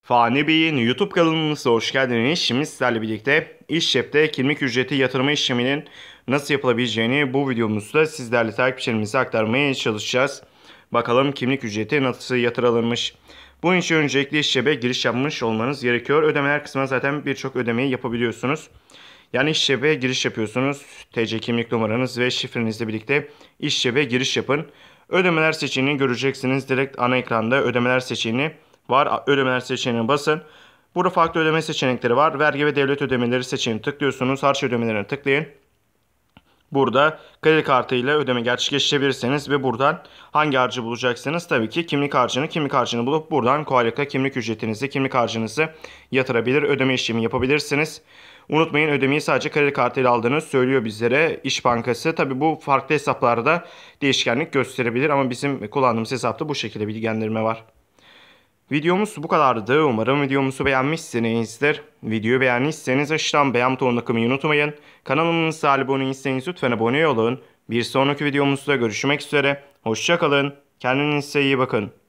Fani Bey'in YouTube kanalımıza hoş geldiniz. Şimdi sizlerle birlikte İş Cep'te kimlik ücreti yatırma işleminin nasıl yapılabileceğini bu videomuzda sizlerle takipçilerimize aktarmaya çalışacağız. Bakalım kimlik ücreti nasıl yatırılırmış. Bunun için öncelikle İş Cep'e giriş yapmış olmanız gerekiyor. Ödemeler kısmına zaten birçok ödemeyi yapabiliyorsunuz. Yani İş Cep'e giriş yapıyorsunuz. TC kimlik numaranız ve şifrenizle birlikte İş Cep'e giriş yapın. Ödemeler seçeneğini göreceksiniz. Direkt ana ekranda ödemeler seçeneğini var. Ödemeler seçeneğine basın. Burada farklı ödeme seçenekleri var. Vergi ve devlet ödemeleri seçeneğine tıklıyorsunuz. Harç ödemelerine tıklayın. Burada kredi kartıyla ödeme gerçekleştirebilirsiniz ve buradan hangi harcı bulacaksınız? Tabii ki kimlik harcını bulup buradan kolaylıkla kimlik harcınızı yatırabilir, ödeme işlemi yapabilirsiniz. Unutmayın, ödemeyi sadece kredi kartıyla aldığını söylüyor bizlere İş Bankası. Tabii bu farklı hesaplarda değişkenlik gösterebilir ama bizim kullandığımız hesapta bu şekilde bilgilendirme var. Videomuz bu kadardı. Umarım videomuzu beğenmişsinizdir. Videoyu beğendiyseniz aşağıdan beğen butonuna tıklamayı unutmayın. Kanalımıza abone değilseniz lütfen abone olun. Bir sonraki videomuzda görüşmek üzere. Hoşça kalın. Kendinize iyi bakın.